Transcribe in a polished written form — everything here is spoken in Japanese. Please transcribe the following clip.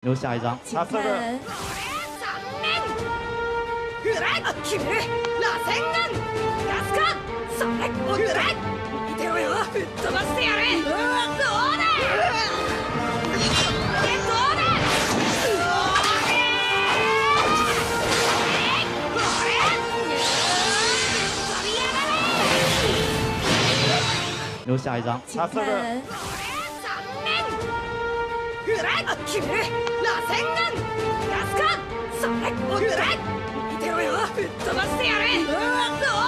留下一张。 早速。決める螺旋丸ガスかそれおれ見てろよぶっ飛ばしてやるどうだ留下一张。 早速。決める螺旋丸ガスかそれおれ見てろよぶっ飛ばしてやるどう